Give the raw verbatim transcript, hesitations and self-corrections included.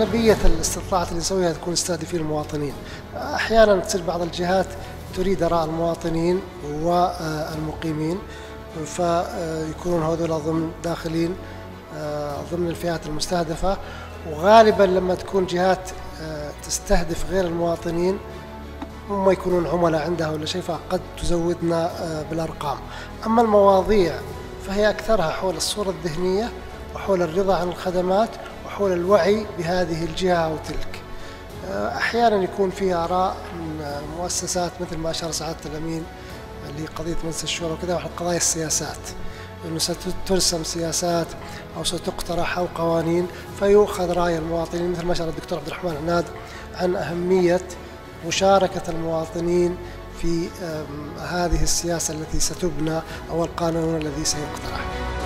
أغلبية الاستطلاعات اللي نسويها تكون مستهدفين المواطنين. أحيانا تصير بعض الجهات تريد آراء المواطنين والمقيمين، فيكونون هذول ضمن داخلين ضمن الفئات المستهدفة. وغالبا لما تكون جهات تستهدف غير المواطنين هم يكونون عملاء عندها ولا شيء، فقد تزودنا بالأرقام. أما المواضيع فهي أكثرها حول الصورة الذهنية وحول الرضا عن الخدمات وحول الوعي بهذه الجهة أو تلك. أحيانا يكون فيها آراء من مؤسسات مثل ما أشار سعادة الأمين اللي قضية مجلس الشورى وكذا، وحول قضايا السياسات، أنه سترسم سياسات أو ستقترح أو قوانين، فيؤخذ رأي المواطنين مثل ما أشار الدكتور عبد الرحمن عناد عن أهمية مشاركة المواطنين في هذه السياسة التي ستبنى أو القانون الذي سيقترح.